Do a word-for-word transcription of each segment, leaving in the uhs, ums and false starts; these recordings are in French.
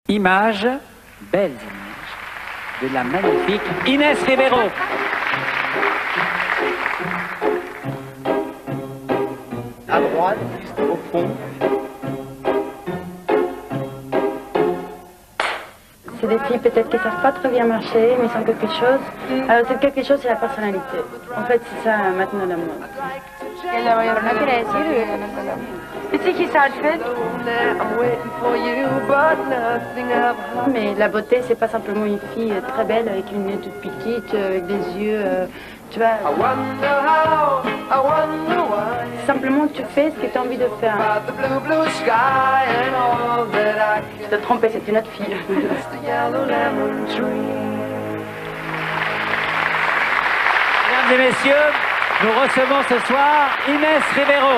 Images, belles images, de la magnifique Inès Rivero. À droite, juste au fond. C'est des filles peut-être qui ne savent pas très bien marcher, mais ils sont quelque chose. Alors c'est quelque chose, c'est la personnalité. En fait, c'est ça maintenant la mode. You think his outfit? Mais la beauté, c'est pas simplement une fille très belle avec une nez toute petite, avec des yeux, euh, tu vois. C'est simplement que tu fais ce que tu as envie de faire. Je t'ai trompé, c'est une autre fille. Mesdames et messieurs, nous recevons ce soir Inès Rivero.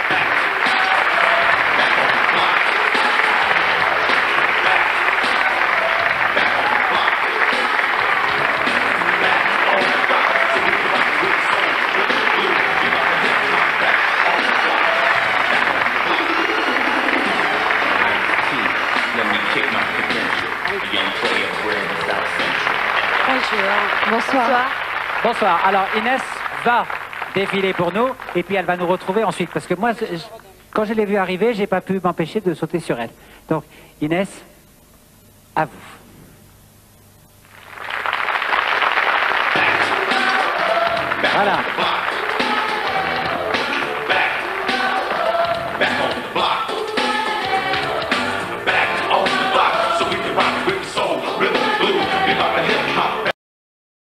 Bonsoir. Bonsoir. Alors Inès va défiler pour nous et puis elle va nous retrouver ensuite parce que moi, je, quand je l'ai vue arriver, j'ai pas pu m'empêcher de sauter sur elle. Donc Inès, à vous. Voilà.